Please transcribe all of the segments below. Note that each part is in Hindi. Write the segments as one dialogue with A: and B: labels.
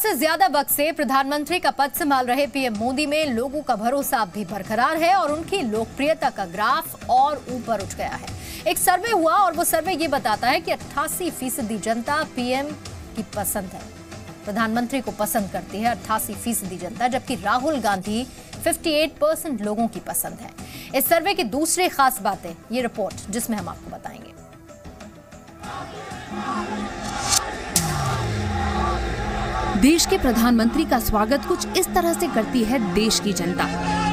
A: से ज्यादा वक्त से प्रधानमंत्री का पद संभाल रहे पीएम मोदी में लोगों का भरोसा अब भी बरकरार है और उनकी लोकप्रियता का ग्राफ और ऊपर उठ गया है। एक सर्वे हुआ और वो सर्वे ये बताता है कि 88% जनता पीएम की पसंद है, प्रधानमंत्री को पसंद करती है 88% जनता, जबकि राहुल गांधी 58% लोगों की पसंद है। इस सर्वे की दूसरी खास बातें, ये रिपोर्ट जिसमें हम आपको बताएंगे।
B: देश के प्रधानमंत्री का स्वागत कुछ इस तरह से करती है देश की जनता।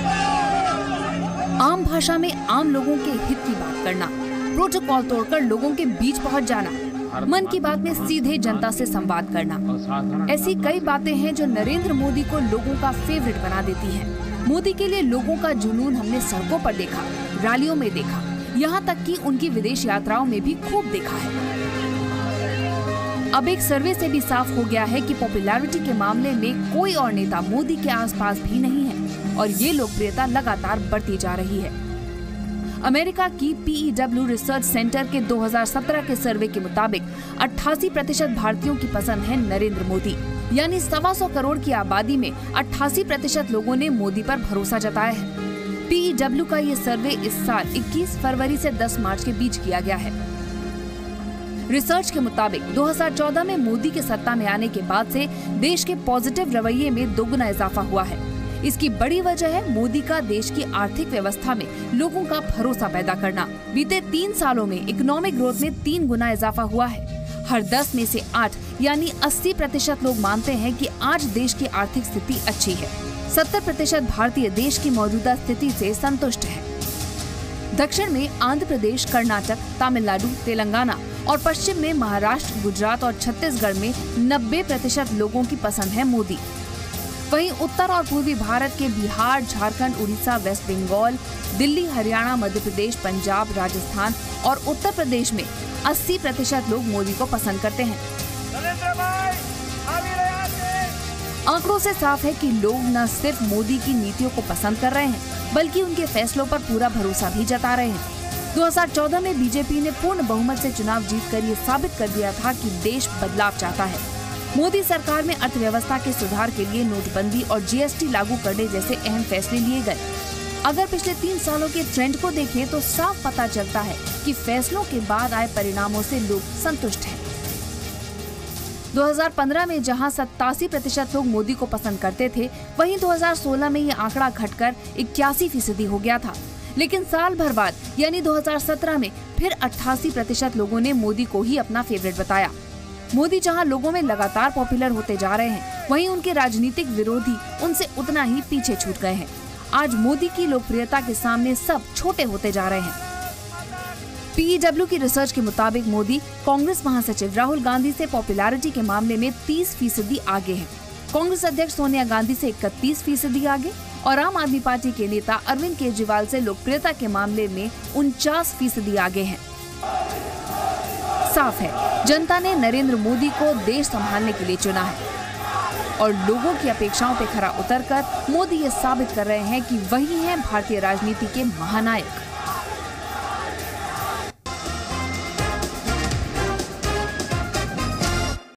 B: आम भाषा में आम लोगों के हित की बात करना, प्रोटोकॉल तोड़कर लोगों के बीच पहुंच जाना, मन की बात में सीधे जनता से संवाद करना, ऐसी कई बातें हैं जो नरेंद्र मोदी को लोगों का फेवरेट बना देती हैं। मोदी के लिए लोगों का जुनून हमने सड़कों पर देखा, रैलियों में देखा, यहाँ तक कि उनकी विदेश यात्राओं में भी खूब देखा है। अब एक सर्वे से भी साफ हो गया है कि पॉपुलैरिटी के मामले में कोई और नेता मोदी के आसपास भी नहीं है और ये लोकप्रियता लगातार बढ़ती जा रही है। अमेरिका की PEW रिसर्च सेंटर के 2017 के सर्वे के मुताबिक 88% भारतीयों की पसंद है नरेंद्र मोदी, यानी 125 करोड़ की आबादी में 88% लोगों ने मोदी पर भरोसा जताया है। PEW का ये सर्वे इस साल 21 फरवरी से 10 मार्च के बीच किया गया है। रिसर्च के मुताबिक 2014 में मोदी के सत्ता में आने के बाद से देश के पॉजिटिव रवैये में दोगुना इजाफा हुआ है। इसकी बड़ी वजह है मोदी का देश की आर्थिक व्यवस्था में लोगों का भरोसा पैदा करना। बीते 3 सालों में इकोनॉमिक ग्रोथ में 3 गुना इजाफा हुआ है। हर 10 में से 8 यानी 80% लोग मानते हैं कि आज देश की आर्थिक स्थिति अच्छी है। 70% भारतीय देश की मौजूदा स्थिति से संतुष्ट है। दक्षिण में आंध्र प्रदेश, कर्नाटक, तमिलनाडु, तेलंगाना और पश्चिम में महाराष्ट्र, गुजरात और छत्तीसगढ़ में 90% लोगों की पसंद है मोदी। वहीं उत्तर और पूर्वी भारत के बिहार, झारखंड, उड़ीसा, वेस्ट बंगाल, दिल्ली, हरियाणा, मध्य प्रदेश, पंजाब, राजस्थान और उत्तर प्रदेश में 80% लोग मोदी को पसंद करते हैं। आंकड़ों से साफ है कि लोग न सिर्फ मोदी की नीतियों को पसंद कर रहे हैं, बल्कि उनके फैसलों पर पूरा भरोसा भी जता रहे हैं। 2014 में बीजेपी ने पूर्ण बहुमत से चुनाव जीतकर ये साबित कर दिया था कि देश बदलाव चाहता है। मोदी सरकार में अर्थव्यवस्था के सुधार के लिए नोटबंदी और GST लागू करने जैसे अहम फैसले लिए गए। अगर पिछले 3 सालों के ट्रेंड को देखें तो साफ पता चलता है कि फैसलों के बाद आए परिणामों से लोग संतुष्ट हैं। 2015 में जहां 87% लोग मोदी को पसंद करते थे, वहीं 2016 में ये आंकड़ा घटकर 81% हो गया था। लेकिन साल भर बाद यानी 2017 में फिर 88% लोगों ने मोदी को ही अपना फेवरेट बताया। मोदी जहां लोगों में लगातार पॉपुलर होते जा रहे हैं, वहीं उनके राजनीतिक विरोधी उनसे उतना ही पीछे छूट गए हैं। आज मोदी की लोकप्रियता के सामने सब छोटे होते जा रहे हैं। PEW की रिसर्च के मुताबिक मोदी कांग्रेस महासचिव राहुल गांधी से पॉपुलैरिटी के मामले में 30% आगे हैं। कांग्रेस अध्यक्ष सोनिया गांधी से 31% आगे और आम आदमी पार्टी के नेता अरविंद केजरीवाल से लोकप्रियता के मामले में 49% आगे हैं। साफ है, जनता ने नरेंद्र मोदी को देश संभालने के लिए चुना है और लोगों की अपेक्षाओं पे खरा उतरकर मोदी ये साबित कर रहे हैं कि वही हैं भारतीय राजनीति के महानायक।